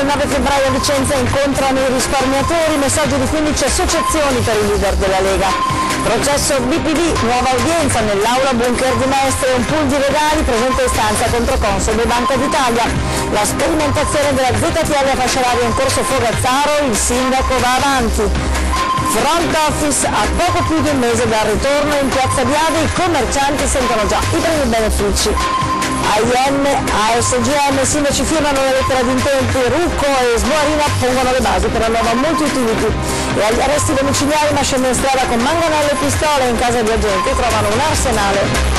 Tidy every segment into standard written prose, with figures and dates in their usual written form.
9 febbraio a Vicenza incontrano i risparmiatori, messaggio di 15 associazioni per il leader della Lega. Processo BPV, nuova udienza nell'aula bunker di Mestre, un pool di legali presenta istanza contro Consob e Banca d'Italia. La sperimentazione della ZTL a fascia oraria in corso Fogazzaro, il sindaco va avanti. Front office a poco più di un mese dal ritorno in Piazza Biave, i commercianti sentono già i primi benefici. AIM, ASGM, i sindaci firmano la lettera di intenti, Rucco e Sboarina pongono le basi per la nuova multi-utility. E agli arresti domiciliari, ma scende in strada con manganelle e pistole, in casa di agenti trovano un arsenale.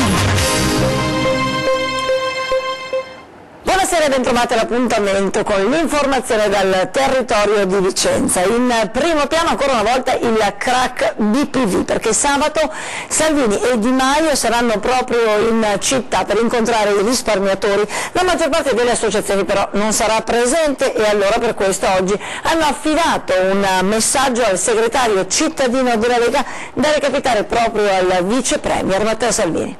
Buonasera e bentrovati all'appuntamento con l'informazione dal territorio di Vicenza. In primo piano ancora una volta il crack BPV, perché sabato Salvini e Di Maio saranno proprio in città per incontrare i risparmiatori. La maggior parte delle associazioni però non sarà presente e allora per questo oggi hanno affidato un messaggio al segretario cittadino della Lega da recapitare proprio al vice premier Matteo Salvini.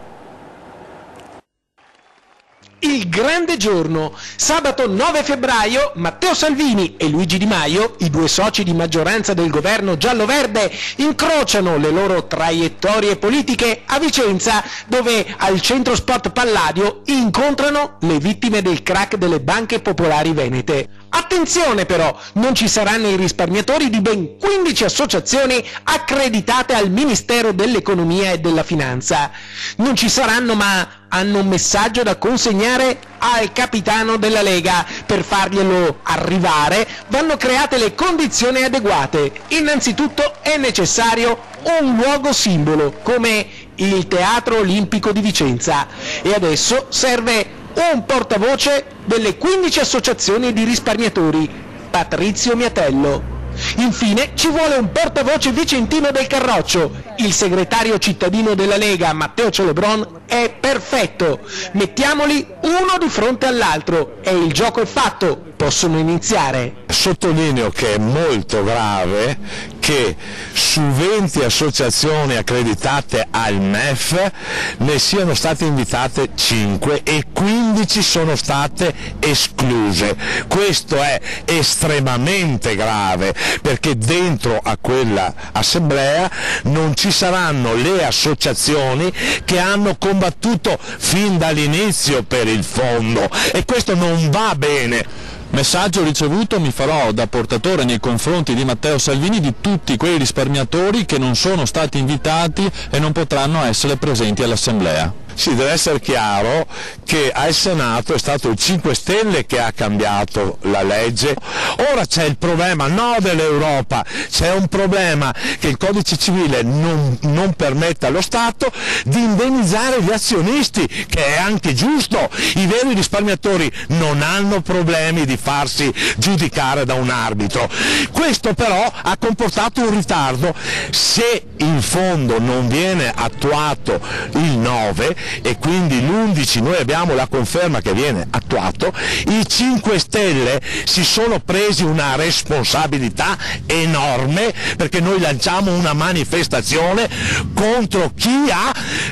Il grande giorno, sabato 9 febbraio, Matteo Salvini e Luigi Di Maio, i due soci di maggioranza del governo giallo-verde, incrociano le loro traiettorie politiche a Vicenza, dove al centro sport Palladio incontrano le vittime del crack delle banche popolari venete. Attenzione però, non ci saranno i risparmiatori di ben 15 associazioni accreditate al Ministero dell'Economia e della Finanza. Non ci saranno, ma hanno un messaggio da consegnare al capitano della Lega. Per farglielo arrivare vanno create le condizioni adeguate. Innanzitutto è necessario un luogo simbolo come il Teatro Olimpico di Vicenza e adesso serve un portavoce delle 15 associazioni di risparmiatori, Patrizio Miatello. Infine ci vuole un portavoce vicentino del Carroccio. Il segretario cittadino della Lega, Matteo Celebron, è perfetto. Mettiamoli uno di fronte all'altro e il gioco è fatto. Possono iniziare. Sottolineo che è molto grave che su 20 associazioni accreditate al MEF ne siano state invitate 5 e 15 sono state escluse. Questo è estremamente grave perché dentro a quella assemblea non ci saranno le associazioni che hanno combattuto fin dall'inizio per il fondo e questo non va bene. Messaggio ricevuto, mi farò da portatore nei confronti di Matteo Salvini di tutti quei risparmiatori che non sono stati invitati e non potranno essere presenti all'Assemblea. Sì, deve essere chiaro che al Senato è stato il 5 Stelle che ha cambiato la legge. Ora c'è il problema no dell'Europa, c'è un problema che il codice civile non permette allo Stato di indennizzare gli azionisti, che è anche giusto. I veri risparmiatori non hanno problemi di farsi giudicare da un arbitro. Questo però ha comportato un ritardo. Se il fondo non viene attuato il 9 e quindi l'11 noi abbiamo la conferma che viene attuato, i 5 Stelle si sono presi una responsabilità enorme perché noi lanciamo una manifestazione contro chi ha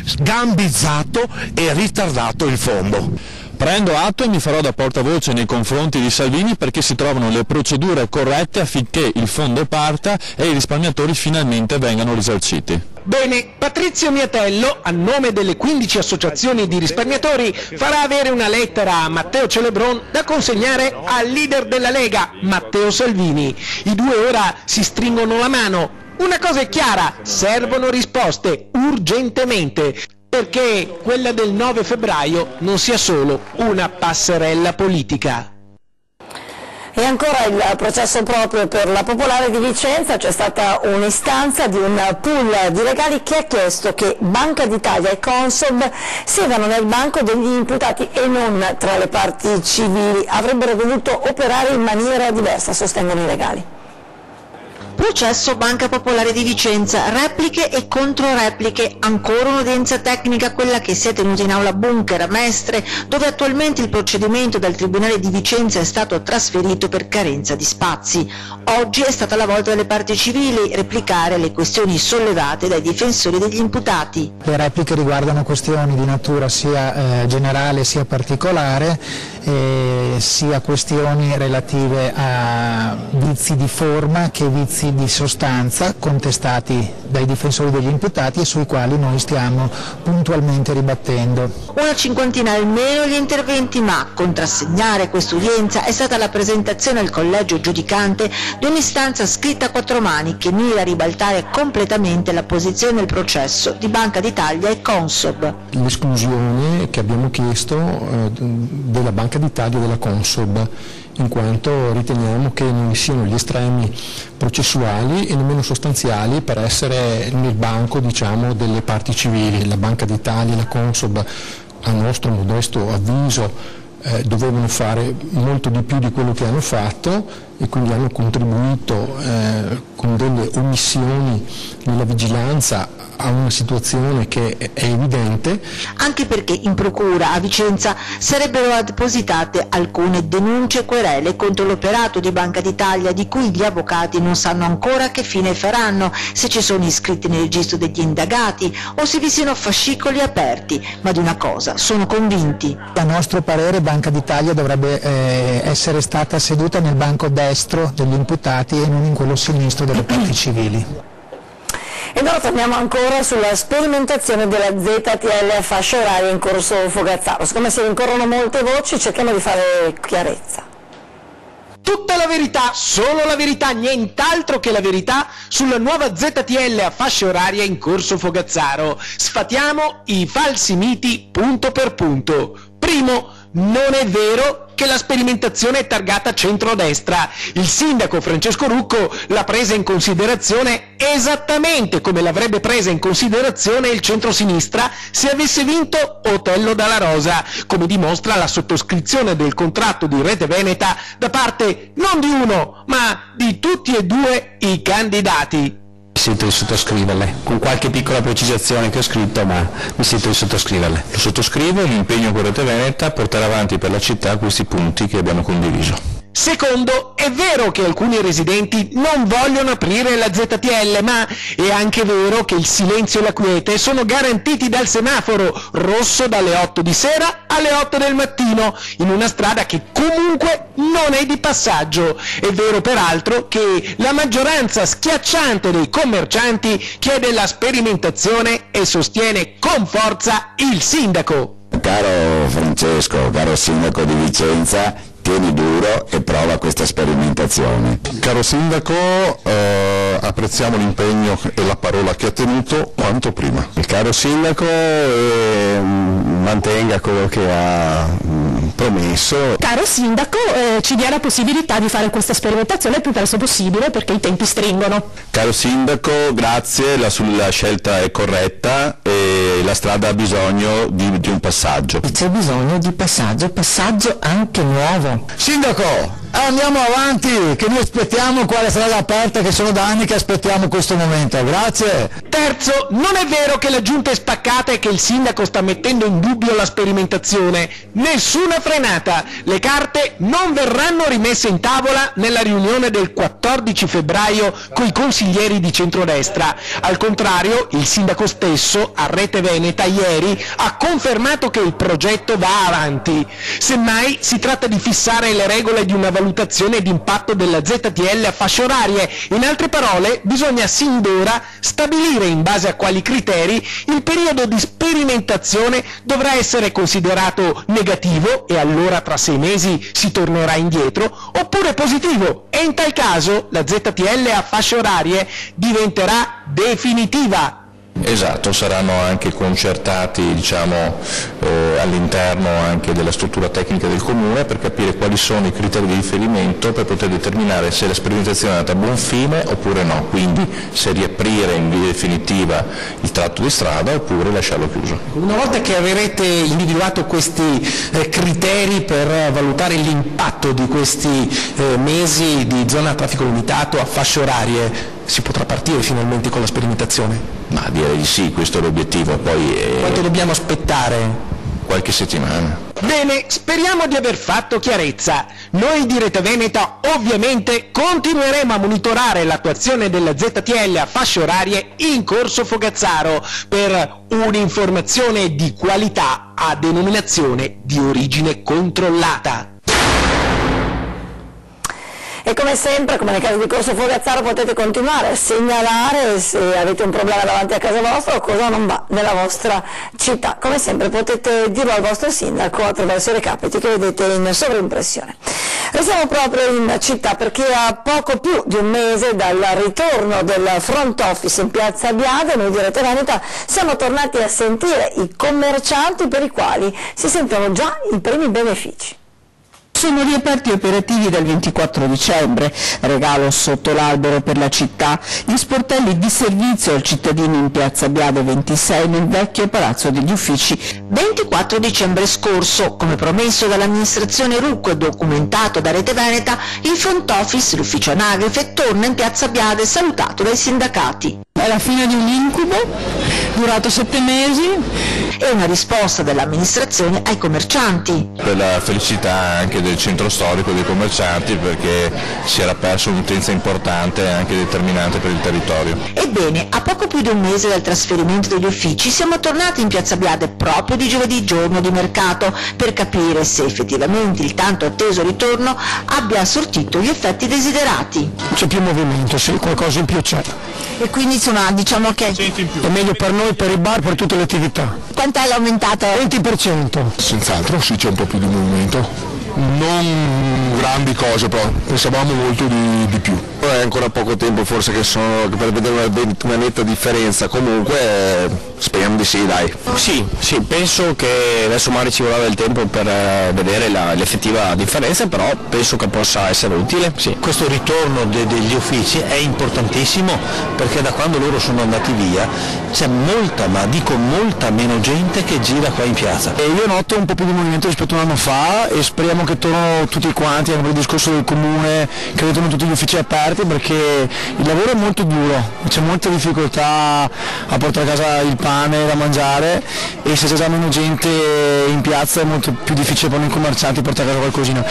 gambizzato e ritardato il fondo. Prendo atto e mi farò da portavoce nei confronti di Salvini perché si trovano le procedure corrette affinché il fondo parta e i risparmiatori finalmente vengano risarciti. Bene, Patrizio Miatello, a nome delle 15 associazioni di risparmiatori, farà avere una lettera a Matteo Celebron da consegnare al leader della Lega, Matteo Salvini. I due ora si stringono la mano. Una cosa è chiara, servono risposte urgentemente, perché quella del 9 febbraio non sia solo una passerella politica. E ancora il processo proprio per la Popolare di Vicenza, c'è stata un'istanza di un pool di legali che ha chiesto che Banca d'Italia e Consob siedano nel banco degli imputati e non tra le parti civili, avrebbero dovuto operare in maniera diversa, sostengono i legali. Processo Banca Popolare di Vicenza, repliche e controrepliche, ancora un'udienza tecnica, quella che si è tenuta in aula Bunker a Mestre, dove attualmente il procedimento dal Tribunale di Vicenza è stato trasferito per carenza di spazi. Oggi è stata la volta delle parti civili replicare le questioni sollevate dai difensori degli imputati. Le repliche riguardano questioni di natura sia generale sia particolare, sia questioni relative a vizi di forma che vizi di sostanza contestati dai difensori degli imputati e sui quali noi stiamo puntualmente ribattendo. Una cinquantina almeno gli interventi, ma a contrassegnare quest'udienza è stata la presentazione al collegio giudicante di un'istanza scritta a 4 mani che mira a ribaltare completamente la posizione del processo di Banca d'Italia e Consob. L'esclusione che abbiamo chiesto della Banca d'Italia e della Consob, in quanto riteniamo che non siano gli estremi processuali e nemmeno sostanziali per essere nel banco, diciamo, delle parti civili. La Banca d'Italia e la Consob, a nostro modesto avviso, dovevano fare molto di più di quello che hanno fatto e quindi hanno contribuito con delle omissioni nella vigilanza a una situazione che è evidente. Anche perché in procura a Vicenza sarebbero depositate alcune denunce e querele contro l'operato di Banca d'Italia, di cui gli avvocati non sanno ancora che fine faranno, se ci sono iscritti nel registro degli indagati o se vi siano fascicoli aperti, ma di una cosa sono convinti. A nostro parere Banca d'Italia dovrebbe essere stata seduta nel banco destro degli imputati e non in quello sinistro delle parti civili. E ora torniamo ancora sulla sperimentazione della ZTL a fascia oraria in corso Fogazzaro. Siccome si rincorrono molte voci, cerchiamo di fare chiarezza. Tutta la verità, solo la verità, nient'altro che la verità sulla nuova ZTL a fascia oraria in corso Fogazzaro. Sfatiamo i falsi miti punto per punto. Primo, non è vero che la sperimentazione è targata centrodestra. Il sindaco Francesco Rucco l'ha presa in considerazione esattamente come l'avrebbe presa in considerazione il centrosinistra se avesse vinto Otello Dalla Rosa, come dimostra la sottoscrizione del contratto di Rete Veneta da parte non di uno, ma di tutti e due i candidati. Mi sento di sottoscriverle, con qualche piccola precisazione che ho scritto, ma mi sento di sottoscriverle. Lo sottoscrivo, l'impegno con Rete Veneta a portare avanti per la città questi punti che abbiamo condiviso. Secondo, è vero che alcuni residenti non vogliono aprire la ZTL, ma è anche vero che il silenzio e la quiete sono garantiti dal semaforo rosso dalle 8 di sera alle 8 del mattino, in una strada che comunque non è di passaggio. È vero peraltro che la maggioranza schiacciante dei commercianti chiede la sperimentazione e sostiene con forza il sindaco. Caro Francesco, caro sindaco di Vicenza, tieni duro e prova questa sperimentazione. Caro sindaco, apprezziamo l'impegno e la parola che ha tenuto quanto prima. Il caro sindaco mantenga quello che ha promesso. Caro sindaco, ci dia la possibilità di fare questa sperimentazione il più presto possibile perché i tempi stringono. Caro sindaco, grazie, la scelta è corretta e la strada ha bisogno di un passaggio. C'è bisogno di passaggio anche nuovo. Sindaco, andiamo avanti, che noi aspettiamo quale strada aperta, che sono da anni che aspettiamo questo momento. Grazie. Terzo, non è vero che la giunta è spaccata e che il sindaco sta mettendo in dubbio la sperimentazione. Nessuna frenata. Le carte non verranno rimesse in tavola nella riunione del 14 febbraio coi consiglieri di centrodestra. Al contrario, il sindaco stesso a Rete Veneta ieri ha confermato che il progetto va avanti. Semmai si tratta di fissare le regole di una valutazione di impatto della ZTL a fasce orarie. In altre parole, bisogna sin d'ora stabilire in base a quali criteri il periodo di sperimentazione dovrà essere considerato negativo e allora tra 6 mesi si tornerà indietro, oppure positivo e in tal caso la ZTL a fasce orarie diventerà definitiva. Esatto, saranno anche concertati, diciamo, all'interno anche della struttura tecnica del Comune per capire quali sono i criteri di riferimento per poter determinare se la sperimentazione è andata a buon fine oppure no, quindi se riaprire in via definitiva il tratto di strada oppure lasciarlo chiuso. Una volta che avrete individuato questi criteri per valutare l'impatto di questi mesi di zona a traffico limitato a fasce orarie, si potrà partire finalmente con la sperimentazione? Ma direi di sì, questo è l'obiettivo. Poi quanto dobbiamo aspettare? Qualche settimana. Bene, speriamo di aver fatto chiarezza. Noi di Rete Veneta ovviamente continueremo a monitorare l'attuazione della ZTL a fasce orarie in corso Fogazzaro per un'informazione di qualità a denominazione di origine controllata. E come sempre, come nel caso di Corso Fogazzaro, potete continuare a segnalare se avete un problema davanti a casa vostra o cosa non va nella vostra città. Come sempre potete dirlo al vostro sindaco attraverso i recapiti che vedete in sovraimpressione. Restiamo proprio in città perché a poco più di un mese dal ritorno del front office in Piazza Biade, noi di Rete Veneta siamo tornati a sentire i commercianti per i quali si sentono già i primi benefici. Sono riaperti operativi dal 24 dicembre, regalo sotto l'albero per la città, gli sportelli di servizio al cittadino in Piazza Biade 26 nel vecchio Palazzo degli Uffici. 24 dicembre scorso, come promesso dall'amministrazione Rucco e documentato da Rete Veneta, il front office, l'ufficio anagrafe, torna in Piazza Biade salutato dai sindacati. È la fine di un incubo, durato 7 mesi. E una risposta dell'amministrazione ai commercianti. Per la felicità anche del centro storico dei commercianti, perché si era perso un'utenza importante e anche determinante per il territorio. Ebbene, a poco più di un mese dal trasferimento degli uffici siamo tornati in Piazza Biade proprio di giovedì, giorno di mercato, per capire se effettivamente il tanto atteso ritorno abbia sortito gli effetti desiderati. C'è più movimento, sì, qualcosa in più c'è. E quindi insomma diciamo che è meglio per noi, per i bar, per tutte le attività. Quanto è aumentato? 20%. Senz'altro sì, c'è un po' più di movimento. Non grandi cose, però pensavamo molto di più. È ancora poco tempo forse per vedere una netta differenza, comunque speriamo di sì, dai. Sì, penso che adesso magari ci vorrà del tempo per vedere l'effettiva differenza, però penso che possa essere utile. Sì. Questo ritorno degli uffici è importantissimo perché da quando loro sono andati via c'è molta, ma dico molta meno gente che gira qua in piazza. E io noto un po' più di movimento rispetto a un anno fa e speriamo che tornano tutti quanti, anche per il discorso del comune, che vedono tutti gli uffici aperti, perché il lavoro è molto duro, c'è molta difficoltà a portare a casa il pane da mangiare e se c'è già meno gente in piazza è molto più difficile per noi commercianti portare a casa qualcosina.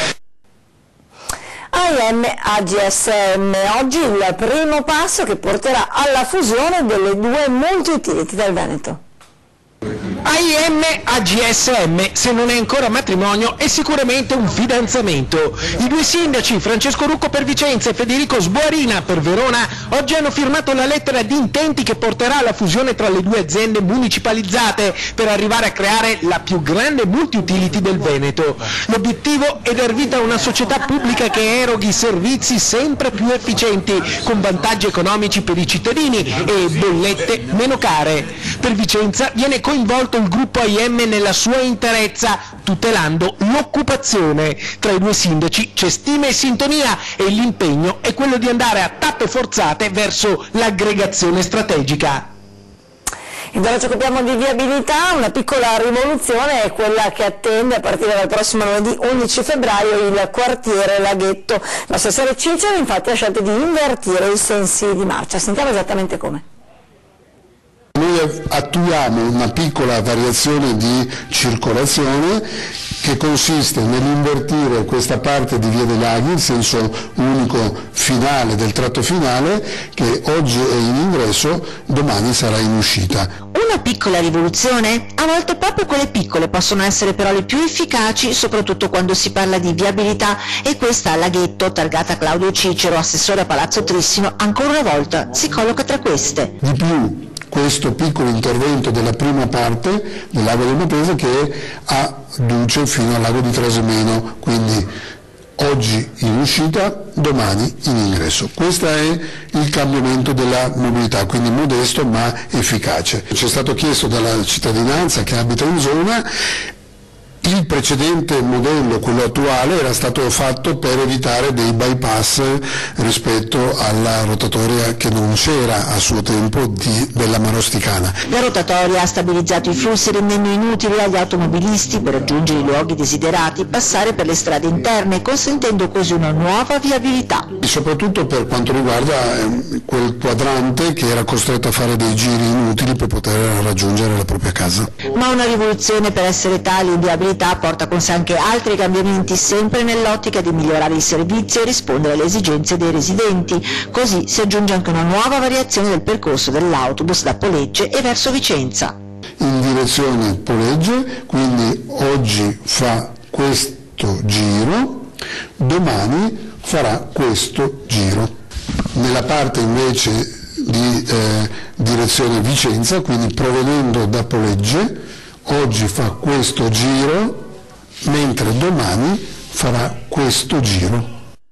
AIM AGSM, oggi il primo passo che porterà alla fusione delle due multi-utility del Veneto. AIM AGSM, se non è ancora matrimonio, è sicuramente un fidanzamento. I due sindaci, Francesco Rucco per Vicenza e Federico Sbuarina per Verona, oggi hanno firmato la lettera di intenti che porterà alla fusione tra le due aziende municipalizzate per arrivare a creare la più grande multi-utility del Veneto. L'obiettivo è dar vita a una società pubblica che eroghi servizi sempre più efficienti, con vantaggi economici per i cittadini e bollette meno care. Per Vicenza viene coinvolto il gruppo AIM nella sua interezza, tutelando l'occupazione. Tra i due sindaci c'è stima e sintonia e l'impegno è quello di andare a tappe forzate verso l'aggregazione strategica. Ed ora ci occupiamo di viabilità, una piccola rivoluzione è quella che attende a partire dal prossimo lunedì 11 febbraio il quartiere Laghetto. L'assessore Cicero infatti ha scelto di invertire i sensi di marcia. Sentiamo esattamente come. Noi attuiamo una piccola variazione di circolazione che consiste nell'invertire questa parte di Via dei Laghi, il senso unico finale del tratto finale, che oggi è in ingresso, domani sarà in uscita. Una piccola rivoluzione? A volte proprio quelle piccole possono essere però le più efficaci, soprattutto quando si parla di viabilità, e questa a Laghetto, targata Claudio Cicero, assessore a Palazzo Trissino, ancora una volta si colloca tra queste. Di più, questo piccolo intervento della prima parte del lago del Matese che adduce fino al lago di Trasimeno, quindi oggi in uscita, domani in ingresso. Questo è il cambiamento della mobilità, quindi modesto ma efficace. Ci è stato chiesto dalla cittadinanza che abita in zona. Il precedente modello, quello attuale, era stato fatto per evitare dei bypass rispetto alla rotatoria che non c'era a suo tempo della Marosticana. La rotatoria ha stabilizzato i flussi, rendendo inutile agli automobilisti, per raggiungere i luoghi desiderati, passare per le strade interne, consentendo così una nuova viabilità. E soprattutto per quanto riguarda quel quadrante che era costretto a fare dei giri inutili per poter raggiungere la propria casa. Ma una rivoluzione, per essere tale in viabilità, porta con sé anche altri cambiamenti, sempre nell'ottica di migliorare il servizio e rispondere alle esigenze dei residenti. Così si aggiunge anche una nuova variazione del percorso dell'autobus da Polegge e verso Vicenza. In direzione Polegge, quindi oggi fa questo giro, domani farà questo giro. Nella parte invece di direzione Vicenza, quindi provenendo da Polegge, oggi fa questo giro, mentre domani farà questo giro.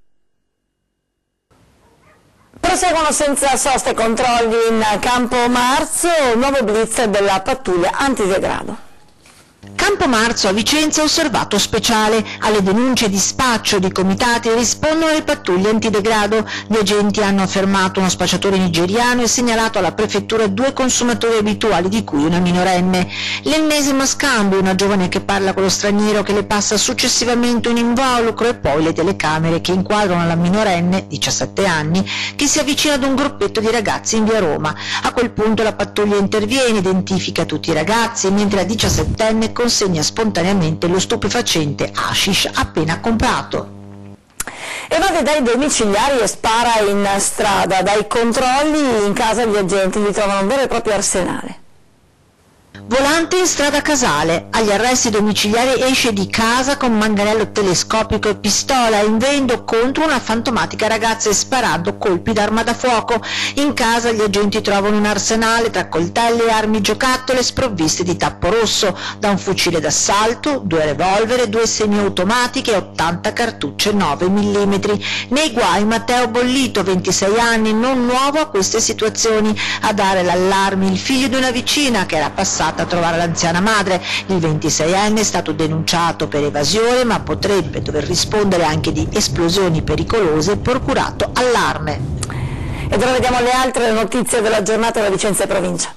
Proseguono senza sosta i controlli in Campo Marzo, nuovo blitz della pattuglia antidegrado. Campo Marzo a Vicenza osservato speciale. Alle denunce di spaccio di comitati rispondono le pattuglie antidegrado. Gli agenti hanno fermato uno spacciatore nigeriano e segnalato alla prefettura 2 consumatori abituali, di cui una minorenne. L'ennesimo scambio, una giovane che parla con lo straniero che le passa successivamente un involucro e poi le telecamere che inquadrano la minorenne, 17 anni, che si avvicina ad un gruppetto di ragazzi in via Roma. A quel punto la pattuglia interviene, identifica tutti i ragazzi, mentre la 17enne consegna spontaneamente lo stupefacente hashish appena comprato. Evade dai domiciliari e spara in strada. Dai controlli in casa gli agenti gli trovano un vero e proprio arsenale. Volante in strada Casale, agli arresti domiciliari esce di casa con manganello telescopico e pistola, invendo contro una fantomatica ragazza e sparando colpi d'arma da fuoco. In casa gli agenti trovano un arsenale tra coltelli e armi giocattole sprovviste di tappo rosso, da un fucile d'assalto, 2 revolver, 2 semiautomatiche e 80 cartucce 9 mm. Nei guai Matteo Bollito, 26 anni, non nuovo a queste situazioni, a dare l'allarme il figlio di una vicina che era passata a trovare l'anziana madre. Il 26enne è stato denunciato per evasione, ma potrebbe dover rispondere anche di esplosioni pericolose e procurato allarme. Ed ora vediamo le altre notizie della giornata da Vicenza e provincia.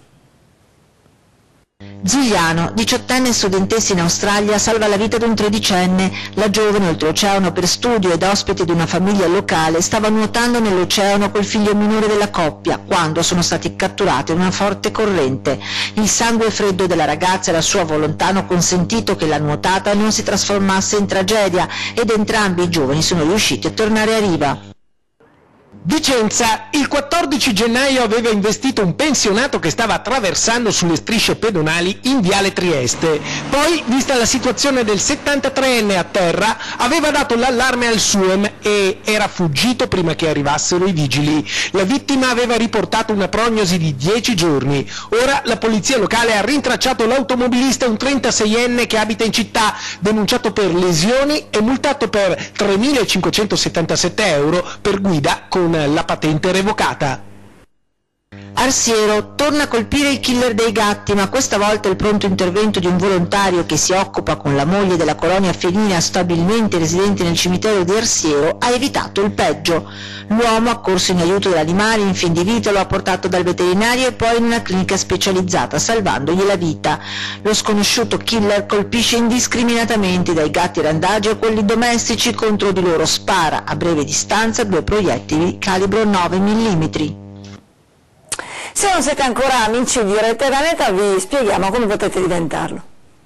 Giuliano, 18enne studentessa in Australia, salva la vita di un 13enne. La giovane, oltreoceano per studio ed ospite di una famiglia locale, stava nuotando nell'oceano col figlio minore della coppia, quando sono stati catturati in una forte corrente. Il sangue freddo della ragazza e la sua volontà hanno consentito che la nuotata non si trasformasse in tragedia, ed entrambi i giovani sono riusciti a tornare a riva. Vicenza, il 14 gennaio aveva investito un pensionato che stava attraversando sulle strisce pedonali in viale Trieste. Poi, vista la situazione del 73enne a terra, aveva dato l'allarme al SUEM e era fuggito prima che arrivassero i vigili. La vittima aveva riportato una prognosi di 10 giorni. Ora la polizia locale ha rintracciato l'automobilista, un 36enne che abita in città, denunciato per lesioni e multato per 3.577 euro per guida con la patente revocata. Arsiero torna a colpire il killer dei gatti, ma questa volta il pronto intervento di un volontario che si occupa con la moglie della colonia felina stabilmente residente nel cimitero di Arsiero ha evitato il peggio. L'uomo, accorso in aiuto dell'animale in fin di vita, lo ha portato dal veterinario e poi in una clinica specializzata, salvandogli la vita. Lo sconosciuto killer colpisce indiscriminatamente dai gatti randagi a quelli domestici, contro di loro spara a breve distanza 2 proiettili calibro 9 mm. Se non siete ancora amici di Rete Veneta, vi spieghiamo come potete diventarlo.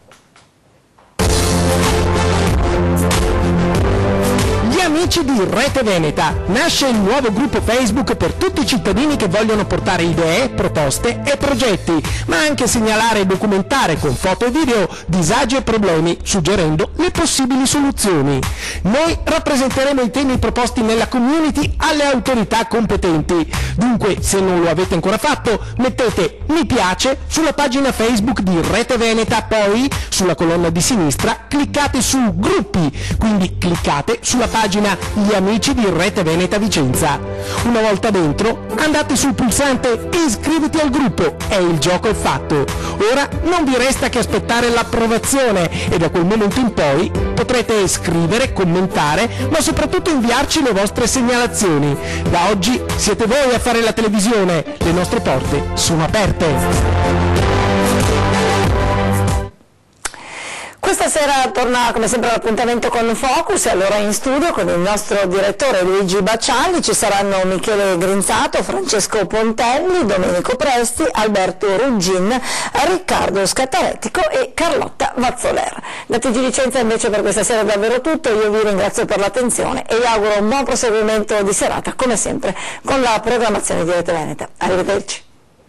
Amici di Rete Veneta, nasce il nuovo gruppo Facebook per tutti i cittadini che vogliono portare idee, proposte e progetti, ma anche segnalare e documentare con foto e video disagi e problemi, suggerendo le possibili soluzioni. Noi rappresenteremo i temi proposti nella community alle autorità competenti. Dunque, se non lo avete ancora fatto, mettete mi piace sulla pagina Facebook di Rete Veneta, poi sulla colonna di sinistra cliccate su gruppi, quindi cliccate sulla pagina gli amici di Rete Veneta Vicenza. Una volta dentro, andate sul pulsante iscriviti al gruppo e il gioco è fatto. Ora non vi resta che aspettare l'approvazione e da quel momento in poi potrete scrivere, commentare, ma soprattutto inviarci le vostre segnalazioni. Da oggi siete voi a fare la televisione, le nostre porte sono aperte. Questa sera torna come sempre l'appuntamento con Focus e allora in studio con il nostro direttore Luigi Baccialli ci saranno Michele Grinzato, Francesco Pontelli, Domenico Presti, Alberto Ruggin, Riccardo Scattarettico e Carlotta Vazzoler. Da TG Vicenza invece per questa sera è davvero tutto, io vi ringrazio per l'attenzione e vi auguro un buon proseguimento di serata come sempre con la programmazione di Rete Veneta. Arrivederci.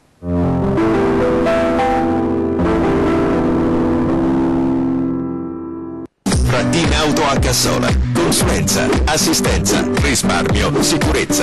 Frattin Auto a Cassola, consulenza, assistenza, risparmio, sicurezza.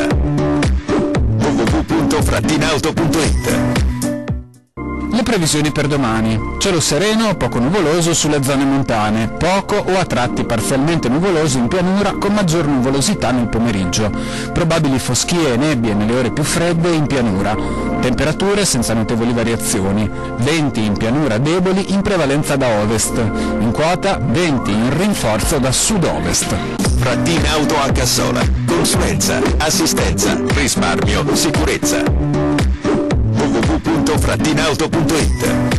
www.frattinauto.it. Le previsioni per domani: cielo sereno, poco nuvoloso sulle zone montane, poco o a tratti parzialmente nuvoloso in pianura con maggior nuvolosità nel pomeriggio, probabili foschie e nebbie nelle ore più fredde in pianura, temperature senza notevoli variazioni, venti in pianura deboli in prevalenza da ovest, in quota venti in rinforzo da sud-ovest. Frattin Auto a Cassola, consulenza, assistenza, risparmio, sicurezza. www.frattinauto.it.